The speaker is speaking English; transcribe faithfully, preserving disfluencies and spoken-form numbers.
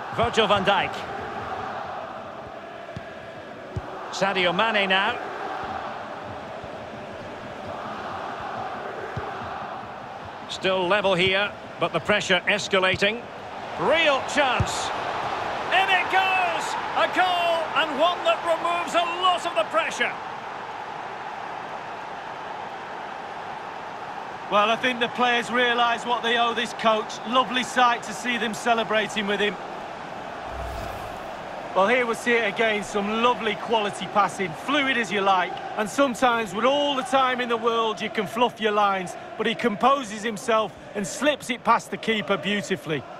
Virgil van Dijk. Sadio Mane now. Still level here, but the pressure escalating. Real chance. In it goes! A goal, and one that removes a lot of the pressure. Well, I think the players realise what they owe this coach. Lovely sight to see them celebrating with him. Well, here we see it again, some lovely quality passing, fluid as you like. And sometimes, with all the time in the world, you can fluff your lines, but he composes himself and slips it past the keeper beautifully.